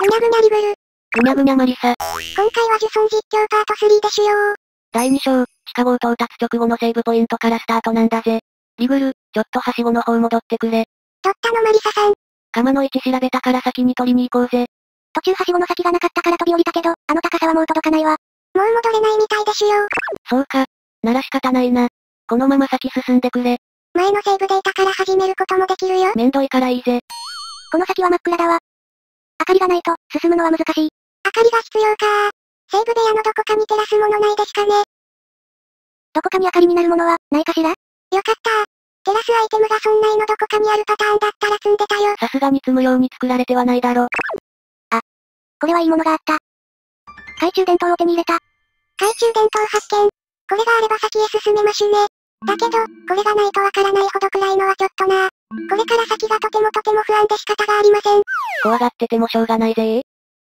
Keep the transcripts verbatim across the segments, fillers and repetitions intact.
ぐにゃぐにゃリグル。 ぐにゃぐにゃマリサ。 今回はジュソン実況パートスリーでしよう。 だいに章、地下強盗達直後のセーブポイントからスタートなんだぜ。リグル、ちょっとはしごの方戻ってくれ。 取ったのマリサさん。 鎌の位置調べたから先に取りに行こうぜ。 途中はしごの先がなかったから飛び降りたけど、あの高さはもう届かないわ。もう戻れないみたいですよ。 そうか。なら仕方ないな。このまま先進んでくれ。 前のセーブデータから始めることもできるよ。 めんどいからいいぜ。 この先は真っ暗だわ。明かりがないと、進むのは難しい。明かりが必要かセーブ部屋のどこかに照らすものないですかね。どこかに明かりになるものは、ないかしら？よかった照らすアイテムがそんないのどこかにあるパターンだったら積んでたよ。 さすがに積むように作られてはないだろ。 あ。これはいいものがあった。懐中電灯を手に入れた。懐中電灯発見。これがあれば先へ進めましゅね。だけど、これがないとわからないほど暗いのはちょっとな。これから先がとてもとても不安で仕方がありません。 怖がっててもしょうがないぜ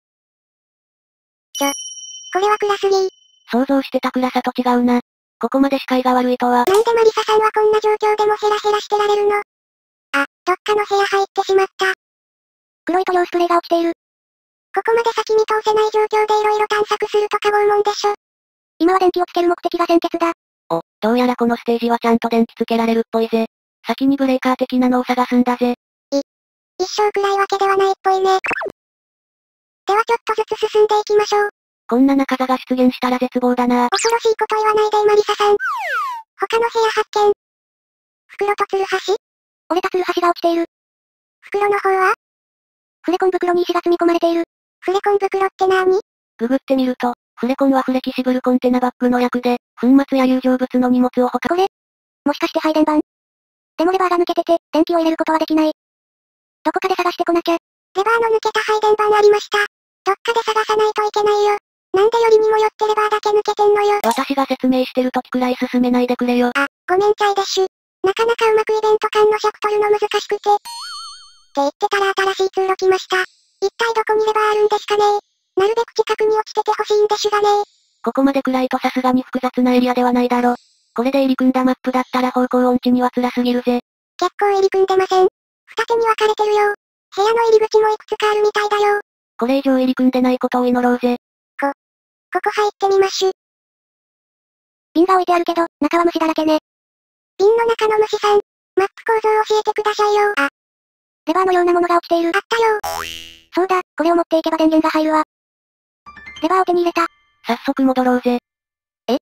ちょ。これは暗すぎー。 想像してた暗さと違うな。ここまで視界が悪いとは。 なんでマリサさんはこんな状況でもヘラヘラしてられるの？あ、どっかの部屋入ってしまった。黒い塗料スプレーが落ちている。ここまで先に通せない状況で色々探索するとか拷問でしょ。今は電気をつける目的が先決だ。 お、どうやらこのステージはちゃんと電気つけられるっぽいぜ。先にブレーカー的なのを探すんだぜ。 い、一生暗いわけではないっぽいね。ではちょっとずつ進んでいきましょう。 こんな中座が出現したら絶望だな。 恐ろしいこと言わないでマリサさん。他の部屋発見。袋とツルハシ？折れたツルハシが落ちている。袋の方は？フレコン袋に石が積み込まれている。フレコン袋ってなーに？ ググってみると、フレコンはフレキシブルコンテナバッグの略で、粉末や友情物の荷物を保管。 これ？もしかして配電盤？でもレバーが抜けてて、電気を入れることはできない。どこかで探してこなきゃ。レバーの抜けた配電盤ありました。どっかで探さないといけないよ。なんでよりにもよってレバーだけ抜けてんのよ。 私が説明してる時くらい進めないでくれよ。 あ、ごめんチャイデッシュ。なかなかうまくイベント間の尺取るの難しくて。って言ってたら新しい通路来ました。一体どこにレバーあるんですかね。なるべく近くに落ちててほしいんでしゅがね。 ここまで暗いとさすがに複雑なエリアではないだろ。これで入り組んだマップだったら方向音痴には辛すぎるぜ。 結構入り組んでません。二手に分かれてるよ。部屋の入り口もいくつかあるみたいだよ。 これ以上入り組んでないことを祈ろうぜ。 こ、ここ入ってみましゅ。瓶が置いてあるけど、中は虫だらけね。瓶の中の虫さん、マップ構造を教えてくださいよ。あ。レバーのようなものが落ちている。あったよ。そうだ、これを持っていけば電源が入るわ。レバーを手に入れた。 早速戻ろうぜ。 ええ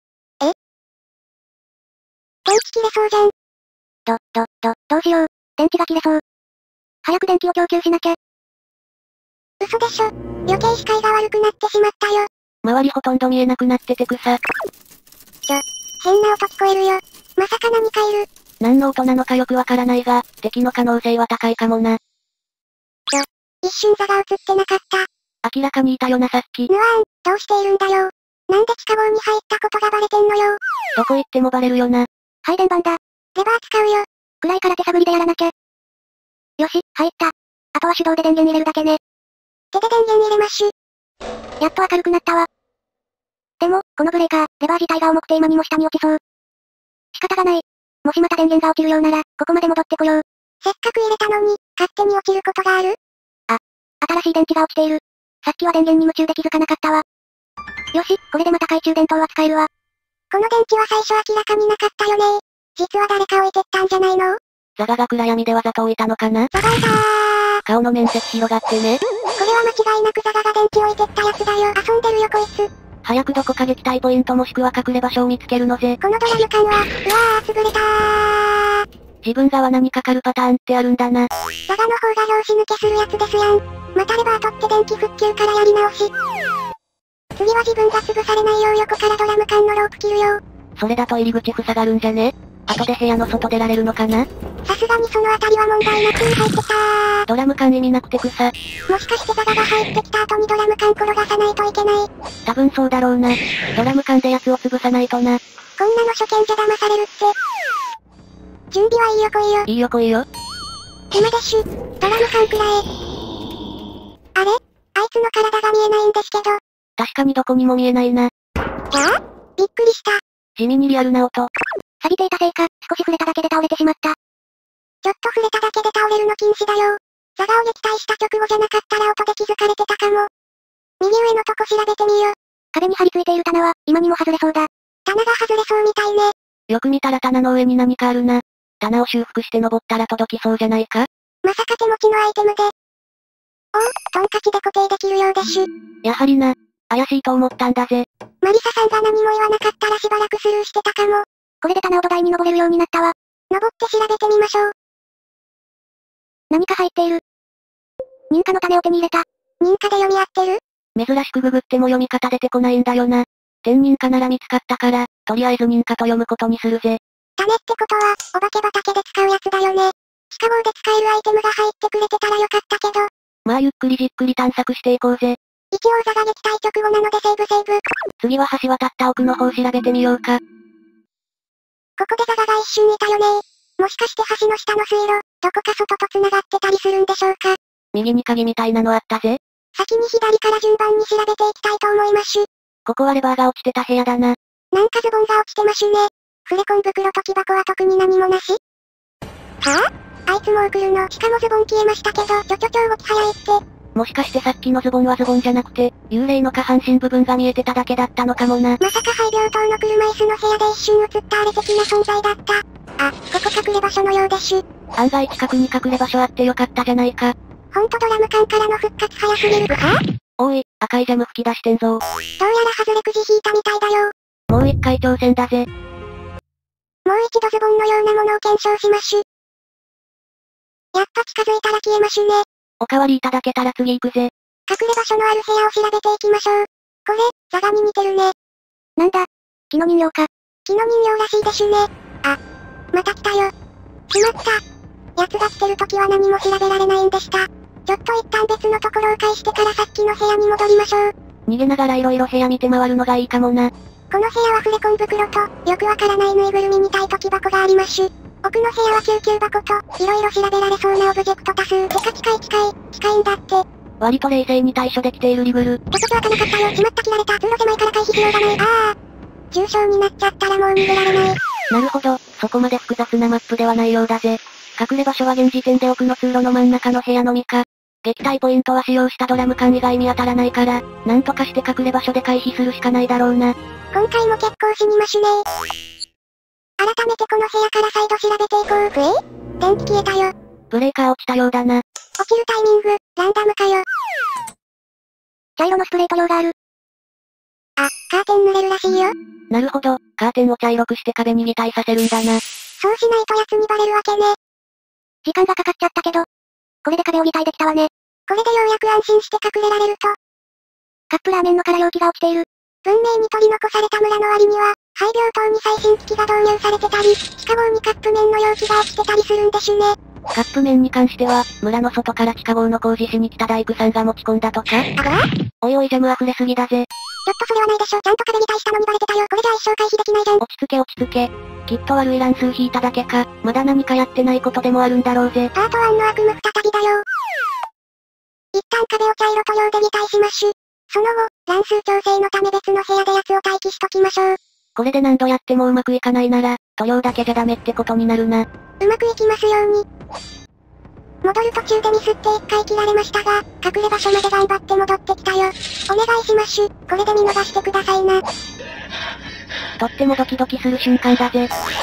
電気切れそうじゃん。ど、ど、ど、どうしよう。電池が切れそう。早く電気を供給しなきゃ。嘘でしょ。余計視界が悪くなってしまったよ。 周りほとんど見えなくなってて草。 ちょ、変な音聞こえるよ。まさか何かいる。 何の音なのかよくわからないが、敵の可能性は高いかもな。 ちょ、一瞬座が映ってなかった。 明らかにいたよなさっき。 ぬわーん、どうしているんだよ。なんで地下壕に入ったことがバレてんのよ。 どこ行ってもバレるよな。 配電盤だ。レバー使うよ。暗いから手探りでやらなきゃ。よし、入った。あとは手動で電源入れるだけね。手で電源入れまっしゅ。やっと明るくなったわ。でも、このブレーカー、レバー自体が重くて今にも下に落ちそう。仕方がない。もしまた電源が落ちるようなら、ここまで戻ってこよう。せっかく入れたのに、勝手に落ちることがある？あ、新しい電池が落ちている。さっきは電源に夢中で気づかなかったわ。よし、これでまた懐中電灯は使えるわ。この電池は最初明らかになかったよね。実は誰か置いてったんじゃないの？ ザガが暗闇でわざと置いたのかな？ ザガいたー。 顔の面積広がってね。 これは間違いなくザガが電池置いてったやつだよ。遊んでるよこいつ。 早くどこか撃退ポイントもしくは隠れ場所を見つけるのぜ。 このドラム缶は、うわー潰れたー。 自分が罠にかかるパターンってあるんだな。 ザガの方が拍子抜けするやつですやん。またレバー取って電気復旧からやり直し。次は自分が潰されないよう横からドラム缶のロープ切るよ。 それだと入り口塞がるんじゃね？後で部屋の外出られるのかな？ さすがにそのあたりは問題なく入ってきたー。 ドラム缶意味なくて草。 もしかしてザガが入ってきた後にドラム缶転がさないといけない？ 多分そうだろうな。ドラム缶で奴を潰さないとな。 こんなの初見じゃ騙されるって。準備はいいよ来いよ。 いいよ来いよ。 今でしゅ。ドラム缶くらえ。あれ？あいつの体が見えないんですけど。 確かにどこにも見えないな。 じゃあ？びっくりした。 地味にリアルな音。 錆びていたせいか、少し触れただけで倒れてしまった。ちょっと触れただけで倒れるの禁止だよ。ザガを撃退した直後じゃなかったら音で気づかれてたのとこ調べてみよう。壁に張り付いている棚は、今にも外れそうだ。棚が外れそうみたいね。 よく見たら棚の上に何かあるな。棚を修復して登ったら届きそうじゃないか？ まさか手持ちのアイテムで。おお、トンカチで固定できるようです。 やはりな。怪しいと思ったんだぜ。 マリサさんが何も言わなかったらしばらくスルーしてたかも。これで棚を土台に登れるようになったわ。登って調べてみましょう。何か入っている。認可の種を手に入れた。認可で読み合ってる？ 珍しくググっても読み方出てこないんだよな。天認可なら見つかったから、とりあえず認可と読むことにするぜ。 種ってことは、お化け畑で使うやつだよね。地下壕で使えるアイテムが入ってくれてたらよかったけど。 まあゆっくりじっくり探索していこうぜ。 一応座が撃退直後なのでセーブセーブ。 次は橋渡った奥の方調べてみようか。 ここでザガが一瞬いたよね。もしかして橋の下の水路、どこか外と繋がってたりするんでしょうか。 右に鍵みたいなのあったぜ。 先に左から順番に調べていきたいと思います。 ここはレバーが落ちてた部屋だな。 なんかズボンが落ちてますね。フレコン袋と木箱は特に何もなし？はぁ、あ、いつもう来るの。しかもズボン消えましたけど、ちょちょちょ動き早いって。 もしかしてさっきのズボンはズボンじゃなくて、幽霊の下半身部分が見えてただけだったのかもな。 まさか肺病棟の車椅子の部屋で一瞬映ったあれ的な存在だった。あ、ここ隠れ場所のようです。 案外近くに隠れ場所あってよかったじゃないか。 ほんとドラム缶からの復活早すぎる。はぁ？ おい、赤いジャム吹き出してんぞ。どうやら外れくじ引いたみたいだよ。 もう一回挑戦だぜ。 もう一度ズボンのようなものを検証しましゅ。やっと近づいたら消えましゅね。 おかわりいただけたら次行くぜ。 隠れ場所のある部屋を調べていきましょう。これ、ザガに似てるね。なんだ、木の人形か。木の人形らしいでしゅね。あ、また来たよ。しまった。奴が来てる時は何も調べられないんでした。ちょっと一旦別のところを返してからさっきの部屋に戻りましょう。 逃げながら色々部屋見て回るのがいいかもな。 この部屋はフレコン袋と、よくわからないぬいぐるみみたいと木箱がありましゅ。奥の部屋は救急箱と、色々調べられそうなオブジェクト多数。てか近い近い、近いんだって。 割と冷静に対処できているリグル。 ってことは開かなかったよ。しまった切られた。通路狭いから回避しようがない。ああ。重傷になっちゃったらもう逃げられない。 なるほど、そこまで複雑なマップではないようだぜ。隠れ場所は現時点で奥の通路の真ん中の部屋のみか。撃退ポイントは使用したドラム缶以外見当たらないから、なんとかして隠れ場所で回避するしかないだろうな。 今回も結構死にましゅねー。改めてこの部屋から再度調べていこう。え？電気消えたよ。 ブレーカー落ちたようだな。 落ちるタイミング、ランダムかよ。茶色のスプレー塗料がある。あ、カーテン塗れるらしいよ。 なるほど、カーテンを茶色くして壁に擬態させるんだな。 そうしないと奴にバレるわけね。時間がかかっちゃったけど。これで壁を擬態できたわね。これでようやく安心して隠れられると。カップラーメンの空容器が落ちている。文明に取り残された村の割には、肺病棟に最新機器が導入されてたり、地下壕にカップ麺の容器が落ちてたりするんでしゅね。 カップ麺に関しては、村の外から地下壕の工事しに来た大工さんが持ち込んだとか？ あら？ おいおいジャム溢れすぎだぜ。 ちょっとそれはないでしょ。ちゃんと壁擬態したのにバレてたよ。これじゃ一生回避できないじゃん。 落ち着け落ち着け。きっと悪い乱数引いただけか、まだ何かやってないことでもあるんだろうぜ。 パートワンの悪夢再びだよ。一旦壁を茶色塗料で擬態しましゅ。その後、乱数調整のため別の部屋で奴を待機しときましょう。 これで何度やってもうまくいかないなら、塗料だけじゃダメってことになるな。 うまくいきますように。戻る途中でミスって一回切られましたが、隠れ場所まで頑張って戻ってきたよ。お願いしましゅ。これで見逃してくださいな。 とってもドキドキする瞬間だぜ。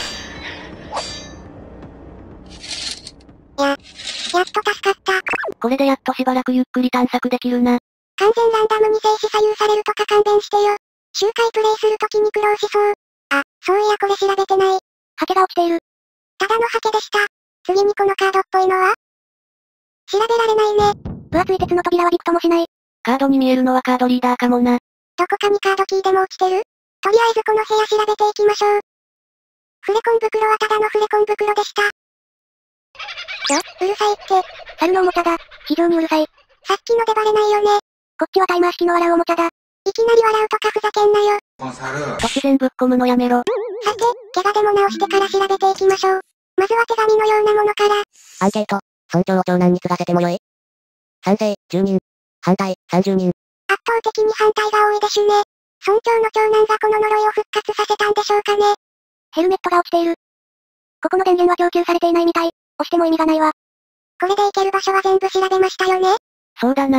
や、やっと助かった。 これでやっとしばらくゆっくり探索できるな。 完全ランダムに静止左右されるとか勘弁してよ。周回プレイするときに苦労しそう。あ、そういやこれ調べてない。ハケが落ちている。ただのハケでした。次にこのカードっぽいのは調べられないね。分厚い鉄の扉はびくともしない。 カードに見えるのはカードリーダーかもな。 どこかにカードキーでも落ちてる？とりあえずこの部屋調べていきましょう。フレコン袋はただのフレコン袋でした。ちょ、うるさいって。猿のおもちゃだ。非常にうるさい。さっきのでバレないよね。こっちはタイマー式の笑うおもちゃだ。いきなり笑うとかふざけんなよ。 突然ぶっ込むのやめろ。 さて、怪我でも直してから調べていきましょう。まずは手紙のようなものから。 アンケート。村長を長男に継がせてもよい？賛成、じゅうにん。反対、さんじゅうにん。 圧倒的に反対が多いでしゅね。村長の長男がこの呪いを復活させたんでしょうかね。ヘルメットが落ちている。ここの電源は供給されていないみたい。押しても意味がないわ。これで行ける場所は全部調べましたよね。 そうだな。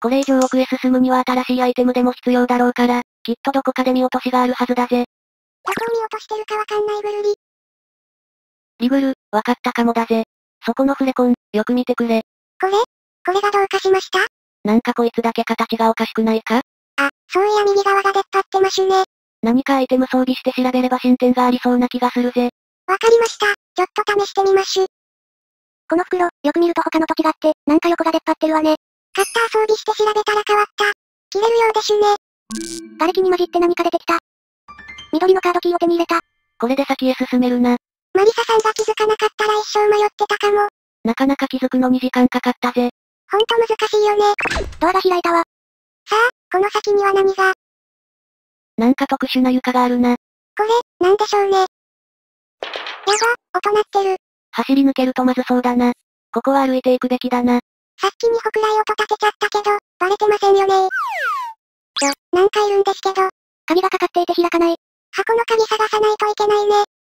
これ以上奥へ進むには新しいアイテムでも必要だろうから、きっとどこかで見落としがあるはずだぜ。 どこを見落としてるかわかんないぐるり。 リグル、わかったかもだぜ。そこのフレコン、よく見てくれ。 これこれがどうかしました？ なんかこいつだけ形がおかしくないか？ あ、そういや右側が出っ張ってましゅね。 何かアイテム装備して調べれば進展がありそうな気がするぜ。 わかりました。ちょっと試してみましゅ。この袋、よく見ると他のと違って、なんか横が出っ張ってるわね。カッター装備して調べたら変わった。切れるようでしゅね。瓦礫に混じって何か出てきた。緑のカードキーを手に入れた。 これで先へ進めるな。 マリサさんが気づかなかったら一生迷ってたかも。 なかなか気づくのに時間かかったぜ。 ほんと難しいよね。ドアが開いたわ。さあ、この先には何が？ なんか特殊な床があるな。 これ、なんでしょうね。やば、音鳴ってる。 走り抜けるとまずそうだな。ここは歩いていくべきだな。 さっきにほくらい音立てちゃったけど、バレてませんよね。ちょ、なんかいるんですけど。鍵がかかっていて開かない。箱の鍵探さないといけないね。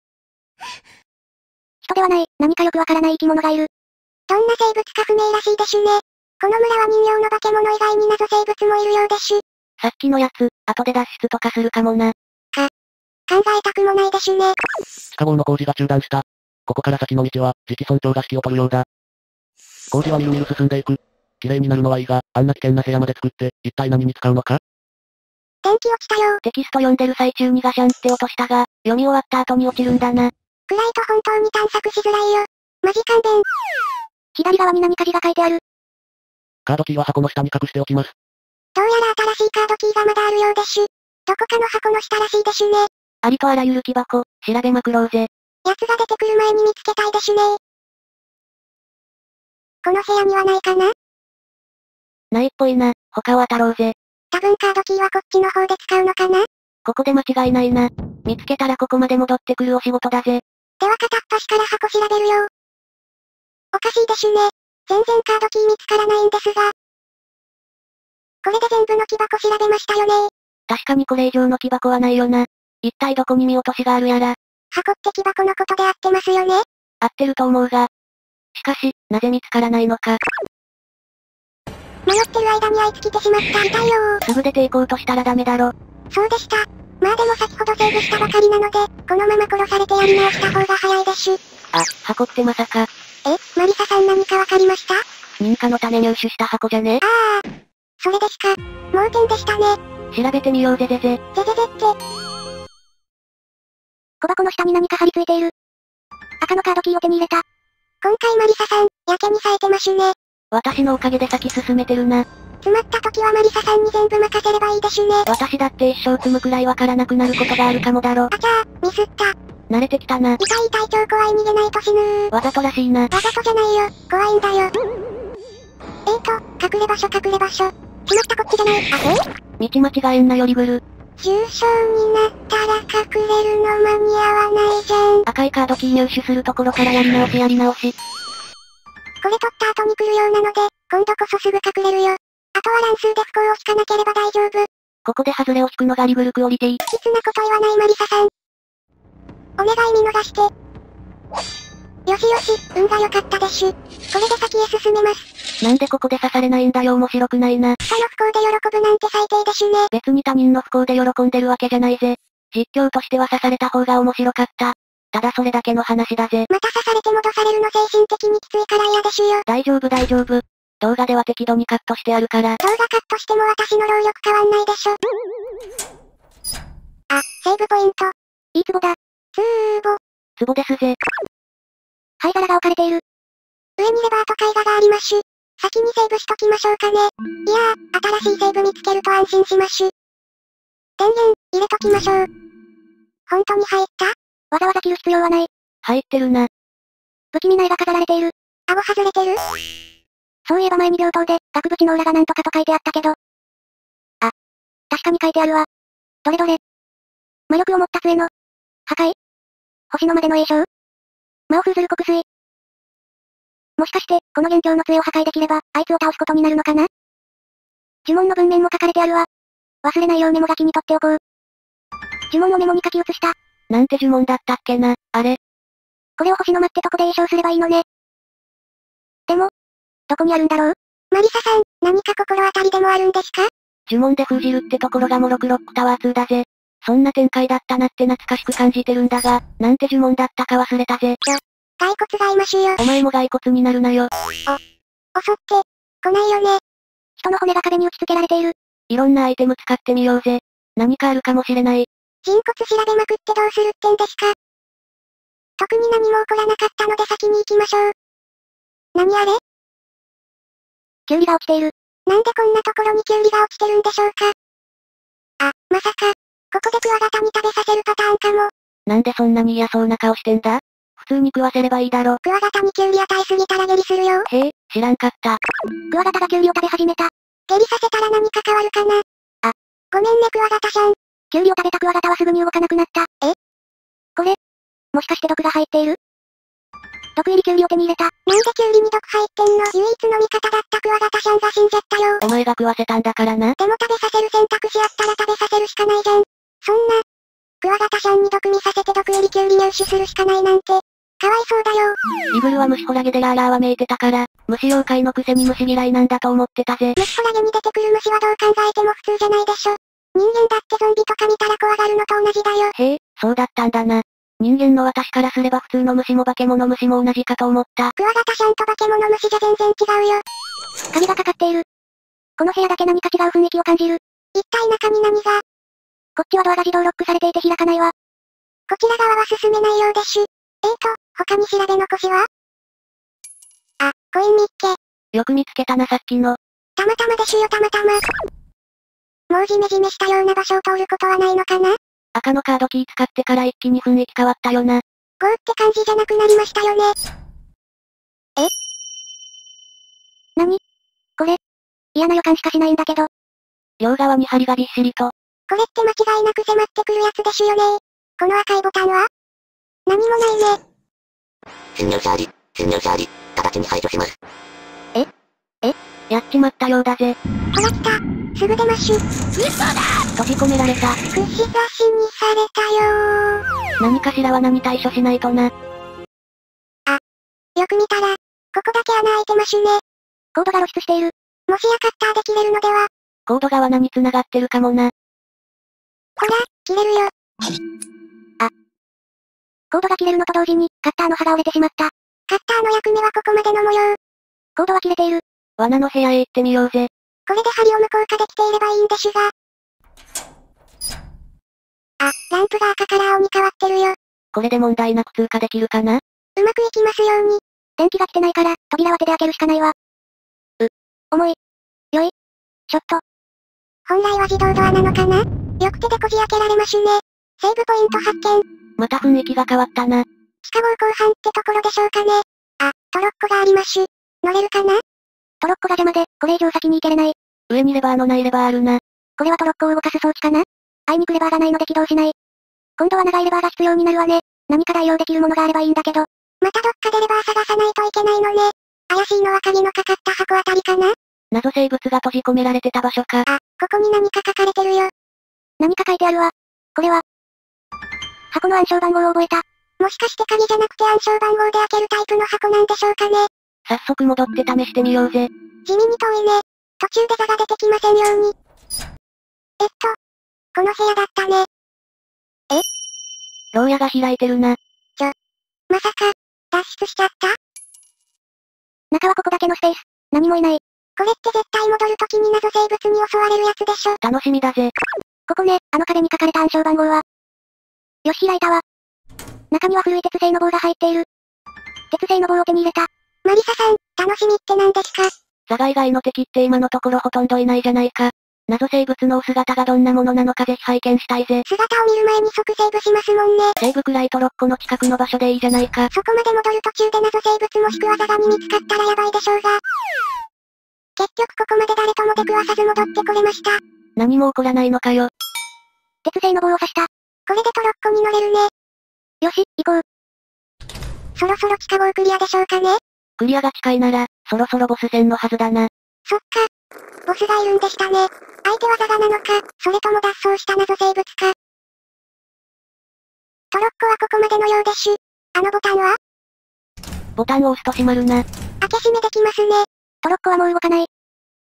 人ではない、何かよくわからない生き物がいる。どんな生物か不明らしいでしゅね。この村は人形の化け物以外に謎生物もいるようでしゅ。 さっきのやつ、後で脱出とかするかもな。 か、考えたくもないでしゅね。 地下壕の工事が中断した。ここから先の道は、時期村長が指揮を取るようだ。工事はみるみる進んでいく。綺麗になるのはいいが、あんな危険な部屋まで作って、一体何に使うのか？ 電気落ちたよ。 テキスト読んでる最中にガシャンって音したが、読み終わった後に落ちるんだな。 暗いと本当に探索しづらいよ。マジ勘弁。左側に何か字が書いてある。 カードキーは箱の下に隠しておきます。 どうやら新しいカードキーがまだあるようでしゅ。どこかの箱の下らしいでしゅね。 ありとあらゆる木箱、調べまくろうぜ。 やつが出てくる前に見つけたいでしゅね。この部屋にはないかな？ ないっぽいな、他を当たろうぜ。 多分カードキーはこっちの方で使うのかな？ ここで間違いないな。見つけたらここまで戻ってくるお仕事だぜ。 では片っ端から箱調べるよ。おかしいでしゅね。全然カードキー見つからないんですが。これで全部の木箱調べましたよね。 確かにこれ以上の木箱はないよな。一体どこに見落としがあるやら。 箱って木箱のことで合ってますよね？ 合ってると思うが。しかし、なぜ見つからないのか。 迷ってる間にあいつ来てしまった。痛いよー。 すぐ出て行こうとしたらダメだろ。 そうでした。まあでも先ほどセーブしたばかりなので、このまま殺されてやり直した方が早いでしゅ。 あ、箱ってまさか。 え、マリサさん何かわかりました？ 認可のため入手した箱じゃね？ ああ。それですか。盲点でしたね。 調べてみようぜぜぜ。 ぜぜぜって。小箱の下に何か張り付いている。赤のカードキーを手に入れた。今回マリサさん、やけに冴えてましゅね。 私のおかげで先進めてるな。 詰まった時はマリサさんに全部任せればいいでしゅね。 私だって一生積むくらいわからなくなることがあるかもだろ。 あちゃー、ミスった。 慣れてきたな。 痛い痛い超怖い逃げないと死ぬー。 わざとらしいな。 わざとじゃないよ、怖いんだよ。えーと、隠れ場所隠れ場所。しまったこっちじゃない。あほ道間違えんなよりぐる。 重傷になったら隠れるの間に合わないじゃん。 赤いカードキー入手するところからやり直しやり直し。 これ取った後に来るようなので、今度こそすぐ隠れるよ。あとは乱数で不幸を引かなければ大丈夫。 ここで外れを引くのがリグルクオリティ。 きつなこと言わないマリサさん。お願い見逃して。よしよし、運が良かったでしゅ。これで先へ進めます。 なんでここで刺されないんだよ面白くないな。 人の不幸で喜ぶなんて最低でしゅね。 別に他人の不幸で喜んでるわけじゃないぜ。実況としては刺された方が面白かった。ただそれだけの話だぜ。 また刺されて戻されるの精神的にきついから嫌でしゅよ。 大丈夫大丈夫。動画では適度にカットしてあるから。 動画カットしても私の労力変わんないでしょ。あ、セーブポイント。いい壺だ。つーぼ。 壺ですぜ。 灰皿が置かれている。上にレバーと絵画がありましゅ。先にセーブしときましょうかね。いやー、新しいセーブ見つけると安心しましゅ。電源、入れときましょう。本当に入った？わざわざ切る必要はない。 入ってるな。 不気味な絵が飾られている。顎外れてる？そういえば前に病棟で、額縁の裏がなんとかと書いてあったけど。あ。確かに書いてあるわ。どれどれ。魔力を持った杖の。破壊？星のまでの栄称？魔を封ずる国水。もしかして、この元凶の杖を破壊できれば、あいつを倒すことになるのかな？呪文の文面も書かれてあるわ。忘れないようメモ書きに取っておこう。呪文をメモに書き写した。 なんて呪文だったっけな、あれ。 これを星の間ってとこで詠唱すればいいのね。でも、どこにあるんだろう？ マリサさん、何か心当たりでもあるんですか？ 呪文で封じるってところがモロクロックタワーツーだぜ。そんな展開だったなって懐かしく感じてるんだが、なんて呪文だったか忘れたぜ。 骸骨がいましゅよ。 お前も骸骨になるなよ。 お、襲って、来ないよね。人の骨が壁に打ち付けられている。 いろんなアイテム使ってみようぜ。何かあるかもしれない。 人骨調べまくってどうするってんですか？特に何も起こらなかったので先に行きましょう。何あれ？ キュウリが落ちている。 なんでこんなところにキュウリが落ちてるんでしょうか？あ、まさか、ここでクワガタに食べさせるパターンかも。 なんでそんなに嫌そうな顔してんだ？普通に食わせればいいだろ。 クワガタにキュウリ与えすぎたら下痢するよ。 へえ、知らんかった。 クワガタがキュウリを食べ始めた。下痢させたら何か変わるかな？あ、ごめんねクワガタさん。キュウリを食べたクワガタはすぐに動かなくなった。え？これ、もしかして毒が入っている？毒入りキュウリを手に入れた。なんでキュウリに毒入ってんの？唯一の味方だったクワガタさんが死んじゃったよ。 お前が食わせたんだからな。 でも食べさせる選択肢あったら食べさせるしかないじゃん。そんな、クワガタさんに毒味させて毒入りキュウリ入手するしかないなんて、かわいそうだよ。 イグルは虫ホラゲでラーラーはめいてたから、虫妖怪のくせに虫嫌いなんだと思ってたぜ。 虫ホラゲに出てくる虫はどう考えても普通じゃないでしょ。人間だってゾンビとか見たら怖がるのと同じだよ。 へえ、そうだったんだな。人間の私からすれば普通の虫も化け物虫も同じかと思った。 クワガタさんと化け物虫じゃ全然違うよ。鍵がかかっている。この部屋だけ何か違う雰囲気を感じる。一体中に何が？こっちはドアが自動ロックされていて開かないわ。こちら側は進めないようでしゅ。えーと、他に調べ残しは？あ、コイン見っけ。 よく見つけたなさっきの。 たまたまでしゅよたまたま。もうジメジメしたような場所を通ることはないのかな？ 赤のカードキー使ってから一気に雰囲気変わったよな。 ゴーって感じじゃなくなりましたよね。え？何？これ。嫌な予感しかしないんだけど。 両側に針がびっしりと。 これって間違いなく迫ってくるやつでしゅよね。この赤いボタンは？何もないね。 侵入者あり、侵入者あり、直ちに排除します。 え？え？やっちまったようだぜ。 ほら来た。すぐ出まっしゅ。 嘘だ！閉じ込められた。 串刺しにされたよー。 何かしらは何対処しないとな。 あ。よく見たら、ここだけ穴開いてましゅね。 コードが露出している。 もしやカッターで切れるのでは？ コードが罠に繋がってるかもな。 ほら、切れるよ。 あ。コードが切れるのと同時に、カッターの刃が折れてしまった。 カッターの役目はここまでの模様。 コードは切れている。罠の部屋へ行ってみようぜ。 これで針を無効化できていればいいんでしゅが。あ、ランプが赤から青に変わってるよ。 これで問題なく通過できるかな？ うまくいきますように。電気が来てないから、扉は手で開けるしかないわ。う、重い。よい。ちょっと。本来は自動ドアなのかな？よく手でこじ開けられましゅね。セーブポイント発見。 また雰囲気が変わったな。 地下壕後半ってところでしょうかね。あ、トロッコがありましゅ。乗れるかな？トロッコが邪魔で、これ以上先に行けれない。 上にレバーのないレバーあるな。 これはトロッコを動かす装置かな？あいにくレバーがないので起動しない。今度は長いレバーが必要になるわね。何か代用できるものがあればいいんだけど。またどっかでレバー探さないといけないのね。怪しいのは鍵のかかった箱あたりかな？ 謎生物が閉じ込められてた場所か。 あ、ここに何か書かれてるよ。何か書いてあるわ。これは。箱の暗証番号を覚えた。もしかして鍵じゃなくて暗証番号で開けるタイプの箱なんでしょうかね。 早速戻って試してみようぜ。 地味に遠いね。途中で座が出てきませんように。えっと、この部屋だったね。え？ 牢屋が開いてるな。 ちょ、まさか、脱出しちゃった？中はここだけのスペース。何もいない。これって絶対戻るときに謎生物に襲われるやつでしょ。 楽しみだぜ。 ここね、あの壁に書かれた暗証番号は。よし開いたわ。中には古い鉄製の棒が入っている。鉄製の棒を手に入れた。マリサさん、楽しみって何ですか？ ザガ以外の敵って今のところほとんどいないじゃないか。謎生物のお姿がどんなものなのかぜひ拝見したいぜ。 姿を見る前に即セーブしますもんね。 セーブくらいトロッコの近くの場所でいいじゃないか。 そこまで戻る途中で謎生物もしくはザガに見つかったらやばいでしょうが。結局ここまで誰とも出くわさず戻ってこれました。 何も起こらないのかよ。 鉄製の棒を刺した。これでトロッコに乗れるね。よし、行こう。そろそろ地下壕クリアでしょうかね。 クリアが近いなら、そろそろボス戦のはずだな。 そっか。ボスがいるんでしたね。相手はザガなのか、それとも脱走した謎生物か。トロッコはここまでのようでしゅ。あのボタンは？ ボタンを押すと閉まるな。 開け閉めできますね。トロッコはもう動かない。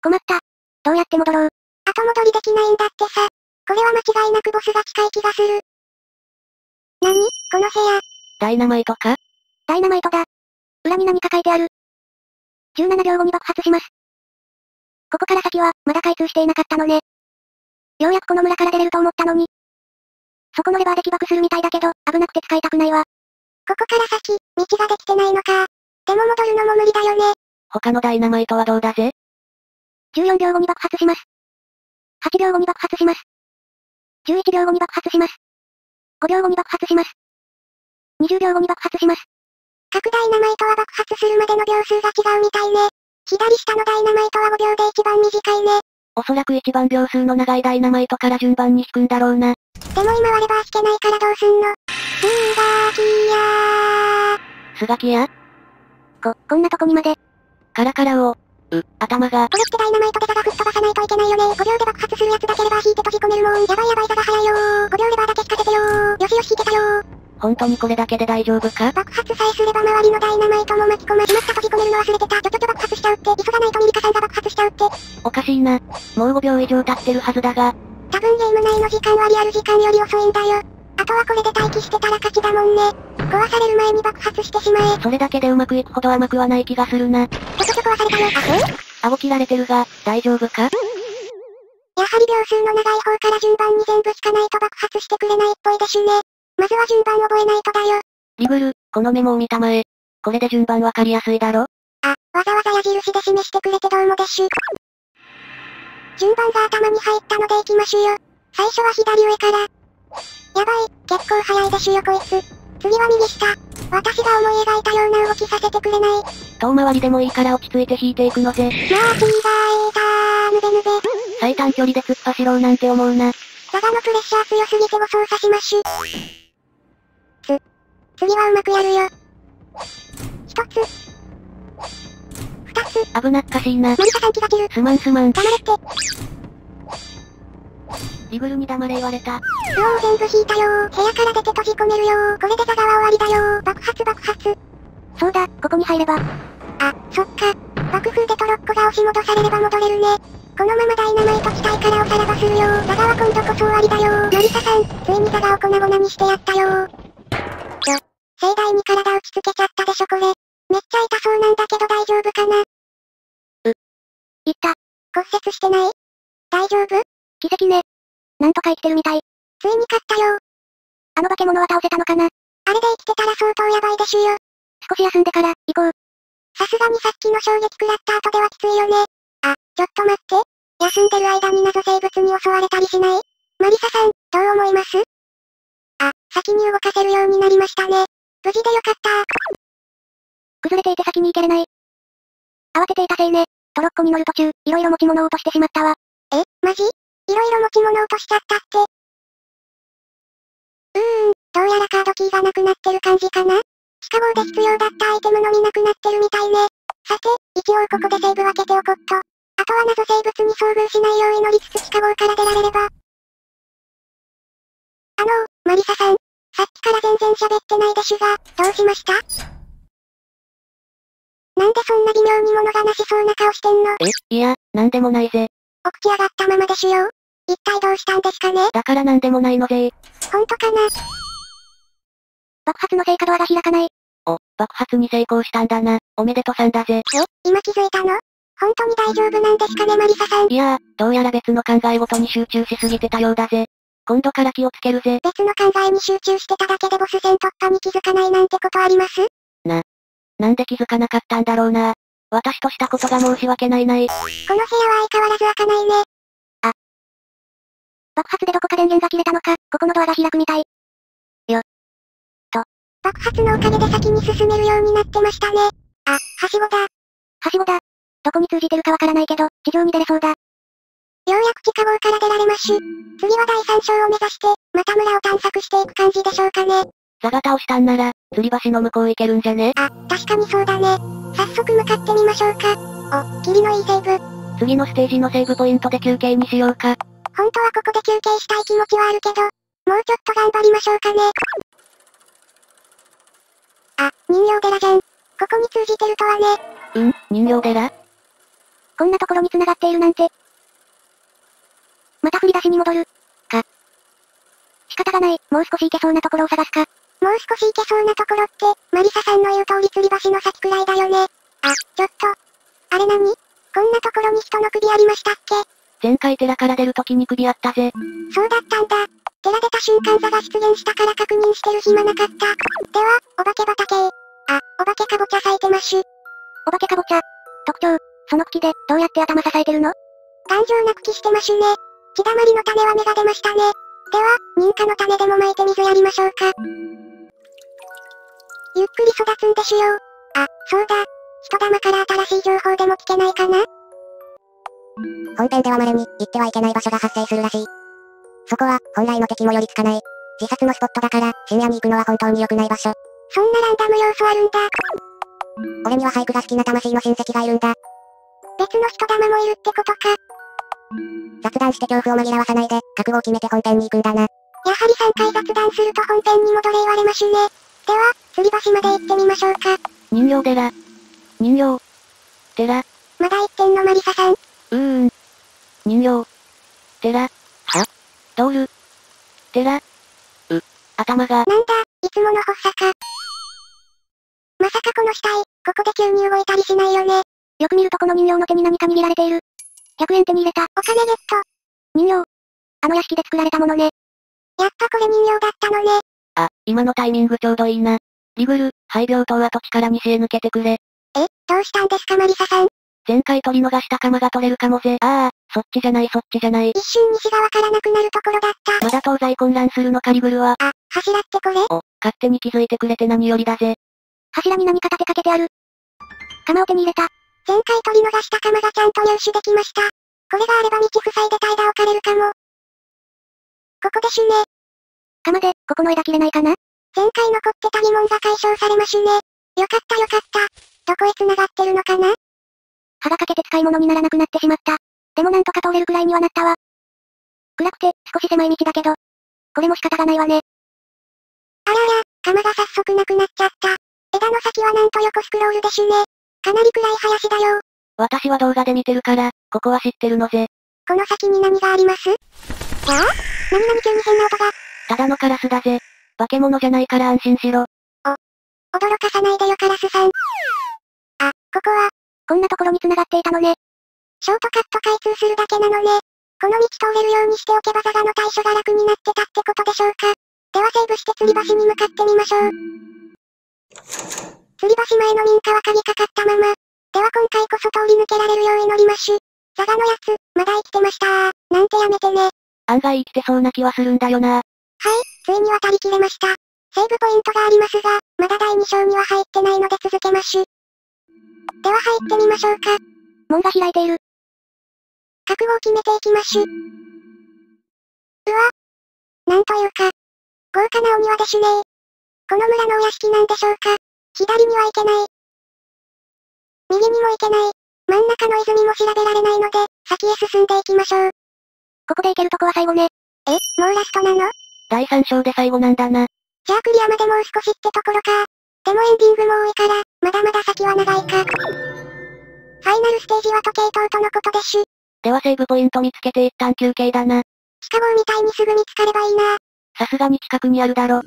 困った。どうやって戻ろう。後戻りできないんだってさ。これは間違いなくボスが近い気がする。なにこの部屋。 ダイナマイトか？ ダイナマイトだ。裏に何か書いてある。じゅうななびょうごに爆発します。ここから先は、まだ開通していなかったのね。ようやくこの村から出れると思ったのに。そこのレバーで起爆するみたいだけど、危なくて使いたくないわ。ここから先、道ができてないのか。でも戻るのも無理だよね。 他のダイナマイトはどうだぜ？ じゅうよんびょうごに爆発します。はちびょうごに爆発します。じゅういちびょうごに爆発します。ごびょうごに爆発します。にじゅうびょうごに爆発します。各ダイナマイトは爆発するまでの秒数が違うみたいね。左下のダイナマイトはごびょうで一番短いね。 おそらく一番秒数の長いダイナマイトから順番に引くんだろうな。 でも今はレバー引けないからどうすんの？スガキヤー。 スガキヤ？ こ、こんなとこにまで。 カラカラを。う、頭が。 これってダイナマイトでザが吹っ飛ばさないといけないよね。ごびょうで爆発するやつだけレバー引いて閉じ込めるもん。やばいやばいザが早いよー。ごびょうレバーだけ引かせてよー。よしよし引けたよー。 本当にこれだけで大丈夫か？ 爆発さえすれば周りのダイナマイトも巻き込ましまった閉じ込めるの忘れてた。ちょちょちょ爆発しちゃうって。急がないとミリカさんが爆発しちゃうって。 おかしいな。もうごびょう以上経ってるはずだが。 多分ゲーム内の時間はリアル時間より遅いんだよ。あとはこれで待機してたら勝ちだもんね。壊される前に爆発してしまえ。 それだけでうまくいくほど甘くはない気がするな。 ちょちょちょ壊されたよ。あほん？ 顎切られてるが、大丈夫か？ やはり秒数の長い方から順番に全部引かないと爆発してくれないっぽいでしゅね。まずは順番覚えないとだよ。 リグル、このメモを見たまえ。これで順番わかりやすいだろ？ あ、わざわざ矢印で示してくれてどうもでしゅ。順番が頭に入ったので行きましゅよ。最初は左上から。やばい、結構早いでしゅよこいつ。次は右下。私が思い描いたような動きさせてくれない。 遠回りでもいいから落ち着いて引いていくのぜ。 もう気がいたぬべぬべ。 最短距離で突っ走ろうなんて思うな。 ザガのプレッシャー強すぎてご操作しましゅ。つ、次はうまくやるよ。一つ。二つ。 危なっかしいな。 マリカさん気が散る。 すまんすまん。 黙れって。 リグルに黙れ言われた。 うおー全部引いたよー。部屋から出て閉じ込めるよー。これでザガは終わりだよー。爆発爆発。そうだ、ここに入れば。あ、そっか。爆風でトロッコが押し戻されれば戻れるね。このままダイナマイト機体からおさらばするよー。ザガは今度こそ終わりだよー。マリサさん、ついにザガを粉々にしてやったよー。ちょ、盛大に体打ちつけちゃったでしょこれ。めっちゃ痛そうなんだけど大丈夫かな。う。いった。骨折してない？大丈夫？奇跡ね。なんとか生きてるみたい。ついに勝ったよー。あの化け物は倒せたのかな？あれで生きてたら相当やばいでしゅよ。少し休んでから、行こう。さすがにさっきの衝撃食らった後ではきついよね。あ、ちょっと待って。休んでる間に謎生物に襲われたりしない？マリサさん、どう思います？あ、先に動かせるようになりましたね。無事でよかったー。崩れていて先に行けれない。慌てていたせいね。トロッコに乗る途中、いろいろ持ち物を落としてしまったわ。え、マジ？いろいろ持ち物落としちゃったって。うーん、どうやらカードキーがなくなってる感じかな？地下壕で必要だったアイテムのみなくなってるみたいね。さて、一応ここでセーブ分けておこっと。あとは謎生物に遭遇しないよう祈りつつ地下壕から出られれば。あのー、マリサさん。さっきから全然喋ってないでしゅが、どうしました？なんでそんな微妙に物がなしそうな顔してんの？ え、いや、なんでもないぜ。 起き上がったままでしゅよ。一体どうしたんですかね？ だからなんでもないのぜ。 ほんとかな？爆発のせいかドアが開かない。 お、爆発に成功したんだな。おめでとさんだぜ。 え、今気づいたの？本当に大丈夫なんですかねマリサさん？ いやー、どうやら別の考え事に集中しすぎてたようだぜ。今度から気をつけるぜ。 別の考えに集中してただけでボス戦突破に気づかないなんてことあります？ な、なんで気づかなかったんだろうな。私としたことが申し訳ないない。 この部屋は相変わらず開かないね。あ。爆発でどこか電源が切れたのか、ここのドアが開くみたい。よ。と。爆発のおかげで先に進めるようになってましたね。あ、はしごだ。はしごだ。どこに通じてるかわからないけど、地上に出れそうだ。ようやく地下壕から出られましゅ。次は第三章を目指して、また村を探索していく感じでしょうかね。 ザガ倒したんなら、吊り橋の向こう行けるんじゃね？ あ、確かにそうだね。早速向かってみましょうか。お、霧のいいセーブ。 次のステージのセーブポイントで休憩にしようか。 本当はここで休憩したい気持ちはあるけど、もうちょっと頑張りましょうかね。あ、人形寺じゃん。ここに通じてるとはね。 うん、人形寺？ こんなところに繋がっているなんて。また振り出しに戻る。か。仕方がない、もう少し行けそうなところを探すか。もう少し行けそうなところって、マリサさんの言う通り吊り橋の先くらいだよね。あ、ちょっと。あれ何？こんなところに人の首ありましたっけ？ 前回寺から出る時に首あったぜ。 そうだったんだ。寺出た瞬間座が出現したから確認してる暇なかった。では、お化け畑へ。あ、お化けかぼちゃ咲いてましゅ。お化けかぼちゃ。特徴、その茎で、どうやって頭支えてるの？頑丈な茎してましゅね。血だまりの種は芽が出ましたね。では、認可の種でもまいて水やりましょうか。ゆっくり育つんでしゅよ。あ、そうだ。人玉から新しい情報でも聞けないかな？ 本編では稀に、行ってはいけない場所が発生するらしい。そこは、本来の敵も寄りつかない。自殺のスポットだから、深夜に行くのは本当に良くない場所。 そんなランダム要素あるんだ。 俺には俳句が好きな魂の親戚がいるんだ。 別の人玉もいるってことか。 雑談して恐怖を紛らわさないで、覚悟を決めて本編に行くんだな。 やはりさんかい雑談すると本編に戻れ言われましゅね。では、吊り橋まで行ってみましょうか。 人形寺。人形。寺。 まだ行ってんのマリサさん。 うーん。人形。寺。は？ドール。寺。う。頭が。 なんだ、いつもの発作か。まさかこの死体、ここで急に動いたりしないよね。よく見るとこの人形の手に何か握られている。ひゃくえん手に入れた。お金ゲット。人形。あの屋敷で作られたものね。やっぱこれ人形だったのね。 あ、今のタイミングちょうどいいな。リグル、肺病棟は土地から西へ抜けてくれ。 え、どうしたんですかマリサさん。 前回取り逃した鎌が取れるかもぜ。ああ、そっちじゃないそっちじゃない。 一瞬西がわからなくなるところだった。 まだ東西混乱するのかリグルは。 あ、柱ってこれ？ お、勝手に気づいてくれて何よりだぜ。 柱に何か立てかけてある。鎌を手に入れた。前回取り逃した鎌がちゃんと入手できました。これがあれば道塞いで間を置かれるかも。ここでしゅね。鎌で、ここの枝切れないかな？前回残ってた疑問が解消されましゅね。よかったよかった。どこへ繋がってるのかな？歯が欠けて使い物にならなくなってしまった。でもなんとか通れるくらいにはなったわ。暗くて、少し狭い道だけど。これも仕方がないわね。あらら、鎌が早速なくなっちゃった。枝の先はなんと横スクロールでしゅね。かなり暗い林だよ。 私は動画で見てるから、ここは知ってるのぜ。 この先に何があります？わあ？何々急に変な音が。 ただのカラスだぜ。化け物じゃないから安心しろ。 お、驚かさないでよカラスさん。あ、ここは、こんなところに繋がっていたのね。ショートカット開通するだけなのね。この道通れるようにしておけばザガの対処が楽になってたってことでしょうか。ではセーブして吊り橋に向かってみましょう。吊り橋前の民家は鍵かかったまま。では今回こそ通り抜けられるよう祈りましゅ。ザガのやつ、まだ生きてましたー。なんてやめてね。 案外生きてそうな気はするんだよな。 はい、ついに渡りきれました。セーブポイントがありますが、まだだいに章には入ってないので続けましゅ。では入ってみましょうか。門が開いている。覚悟を決めていきましゅ。うわ。なんというか、豪華なお庭でしゅねー。この村のお屋敷なんでしょうか。左には行けない。右にも行けない。真ん中の泉も調べられないので、先へ進んでいきましょう。ここで行けるとこは最後ね。え、もうラストなの？ だいさん章で最後なんだな。 じゃあクリアまでもう少しってところか。でもエンディングも多いから、まだまだ先は長いか。ファイナルステージは時計塔とのことでしゅ。 ではセーブポイント見つけて一旦休憩だな。 地下壕みたいにすぐ見つかればいいな。 さすがに近くにあるだろ。 うわ。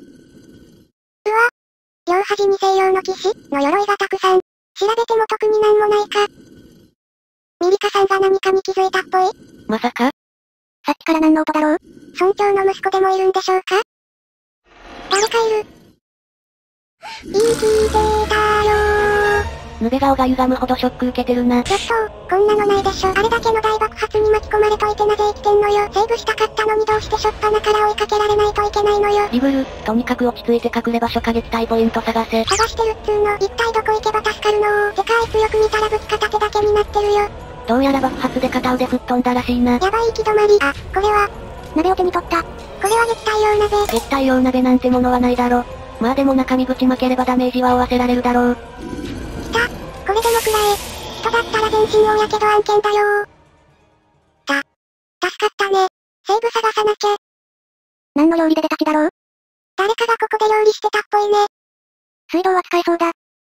両端に西洋の騎士の鎧がたくさん。調べても特になんもないか。ミリカさんが何かに気づいたっぽい。 まさか？ さっきから何の音だろう？村長の息子でもいるんでしょうか？誰かいる。いい聞いてーだろー。 ヌベ顔が歪むほどショック受けてるな。 ちょっと、こんなのないでしょ。あれだけの大爆発に巻き込まれといてなぜ生きてんのよ。セーブしたかったのにどうしてしょっぱなから追いかけられないといけないのよ。 リグル、とにかく落ち着いて隠れ場所か撃退ポイント探せ。 探してるっつーの。一体どこ行けば助かるのー。てかあいつよく見たらぶつ片手だけになってるよ。 どうやら爆発で片腕吹っ飛んだらしいな。 やばい行き止まり。あ、これは、鍋を手に取った。これは撃退用鍋。 撃退用鍋なんてものはないだろ。まあでも中身口負ければダメージは負わせられるだろう。 来た。これでも食らえ。人だったら全身大やけど案件だよー。た。助かったね。セーブ探さなきゃ。何の料理で出たちだろう？誰かがここで料理してたっぽいね。水道は使えそうだ。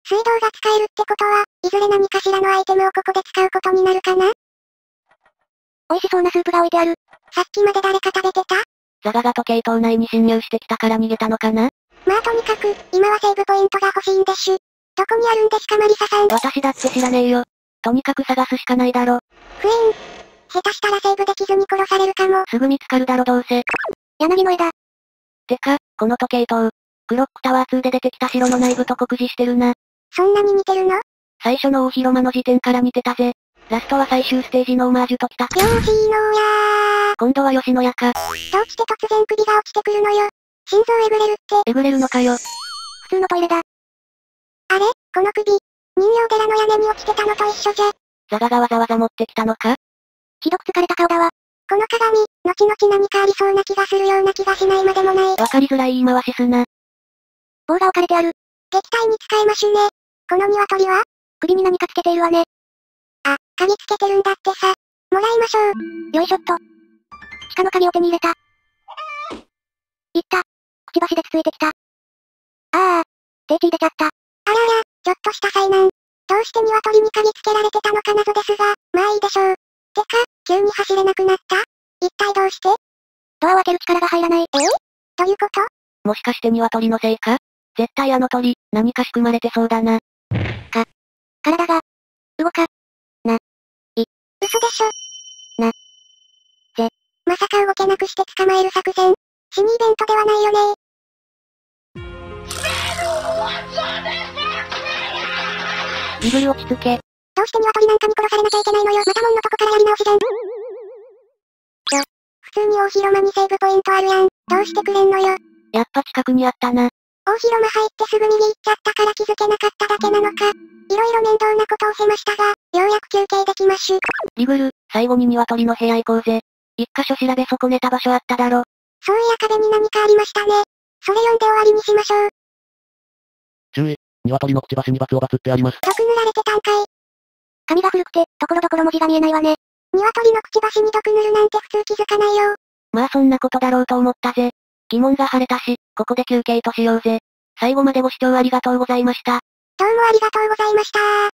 水道が使えるってことは、いずれ何かしらのアイテムをここで使うことになるかな？美味しそうなスープが置いてある。さっきまで誰か食べてた？ ザガが時計塔内に侵入してきたから逃げたのかな？ まあとにかく、今はセーブポイントが欲しいんでしゅ。どこにあるんですかマリサさん。 私だって知らねえよ。とにかく探すしかないだろ。 ふえん。下手したらセーブできずに殺されるかも。 すぐ見つかるだろどうせ。 柳の枝。 てか、この時計塔。クロックタワーツーで出てきた城の内部と酷似してるな。 そんなに似てるの？ 最初の大広間の時点から似てたぜ。ラストは最終ステージのオマージュときた。 よーしーのーやー。 今度は吉野家か。 どうして突然首が落ちてくるのよ。心臓えぐれるって。 えぐれるのかよ。 普通のトイレだ。あれこの首。人形寺の屋根に落ちてたのと一緒じゃ。 ザガがわざわざ持ってきたのか？ ひどく疲れた顔だわ。この鏡、後々何かありそうな気がするような気がしないまでもない。 わかりづらい言い回しすな。 棒が置かれてある。撃退に使えましゅね。この鶏は首に何かつけているわね。あ、鍵つけてるんだってさ。もらいましょう。よいしょっと。地下の鍵を手に入れた。いった。くちばしでつついてきた。ああ、手血出ちゃった。あらあら、ちょっとした災難。どうして鶏に鍵つけられてたのか謎ですが、まあいいでしょう。てか、急に走れなくなった一体どうして？ドアを開ける力が入らない。ええ？どういうこと？ もしかして鶏のせいか？絶対あの鳥、何か仕組まれてそうだな。 か、体が、動か、な、い、嘘でしょ。な、ぜ、まさか動けなくして捕まえる作戦。死にイベントではないよね。 リグル落ち着け。 どうして鶏なんかに殺されなきゃいけないのよ。またもんのとこからやり直しじゃん。ちょ、普通に大広間にセーブポイントあるやん。どうしてくれんのよ。 やっぱ近くにあったな。 大広間入ってすぐ右行っちゃったから気づけなかっただけなのか。いろいろ面倒なことをしましたが、ようやく休憩できましゅ。 リグル、最後に鶏の部屋行こうぜ。一箇所調べ損ねた場所あっただろ。 そういや壁に何かありましたね。それ読んで終わりにしましょう。 注意。鶏のくちばしにバツをバツってあります。 毒塗られてたんかい。紙が古くて、ところどころ文字が見えないわね。鶏のくちばしに毒塗るなんて普通気づかないよ。 まあそんなことだろうと思ったぜ。疑問が晴れたし、ここで休憩としようぜ。最後までご視聴ありがとうございました。 どうもありがとうございました。